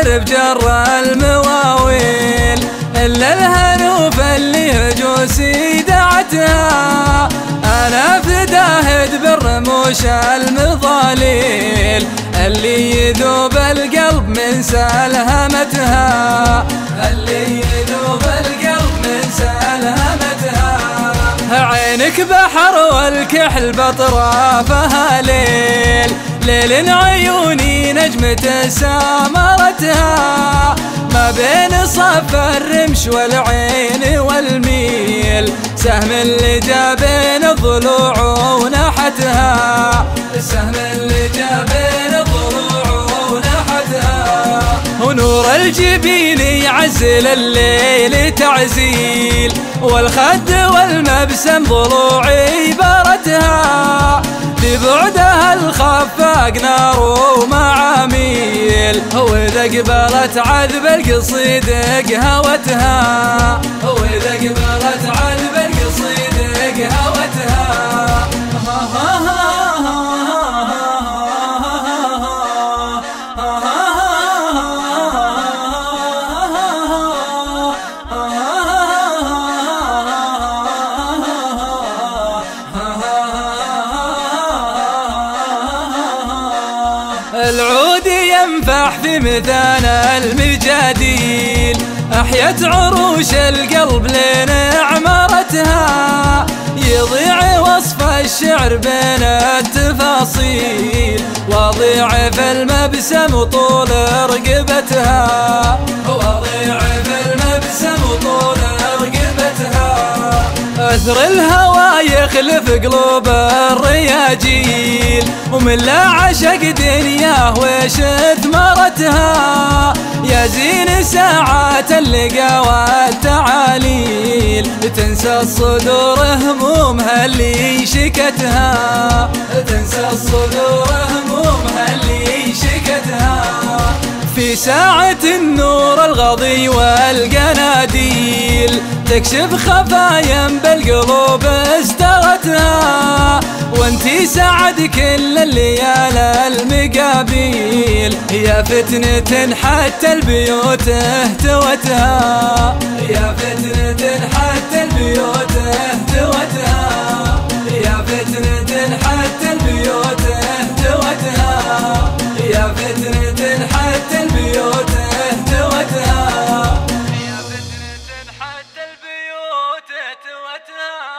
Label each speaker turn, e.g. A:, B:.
A: الشعر بجر المواويل، إلا الهنوف اللي هجوسي دعتها، أنا فداهد بالرموش المظاليل اللي يذوب القلب من سلهمتها، اللي يذوب القلب من سلهمتها. عينك بحر والكحل بأطرافها ليل، ليل عيوني نجمة سامرتها، ما بين صف الرمش والعين والميل، سهم اللي جا بين الضلوع ونحتها، السهم اللي جا بين الضلوع ونحتها. ونور الجبين يعزل الليل تعزيل، والخد والمبسم ضلوعي بارتها، ببعدها الخفاق نار ومعاميل، وإذا قبلت عذب القصيد قهوتها، وإذا قبلت عذب القصيد قهوتها. العود ينفح في ميدان المجاديل، أحيت عروش القلب لين عمرتها، يضيع وصف الشعر بين التفاصيل، وضيع في المبسم طول رقبتها، وضيع في المبسم طول رقبتها. أثر الهوى يخلف قلوب الرياجيل، ومن لا عشق دنياه وش ثمرتها، يا زين ساعات اللقا والتعاليل، تنسى الصدور همومها اللي شكتها، تنسى الصدور همومها اللي شكتها. في ساعة النور الغضي والقناديل، تكشف خفايا بالقلوب استرتها، وانتي سعد كل الليال المقابيل، يا فتنة حتى البيوت اهتوتها، يا فتنة حتى البيوت اهتوتها، يا فتنة حتى البيوت اهتوتها، يا فتنة حتى البيوت اهتوتها، يا فتنة حتى البيوت اهتوتها.